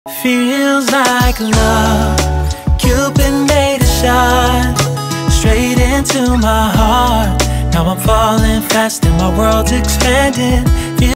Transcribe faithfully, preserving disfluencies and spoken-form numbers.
Feels like love, Cupid made a shot straight into my heart. Now I'm falling fast and my world's expanding.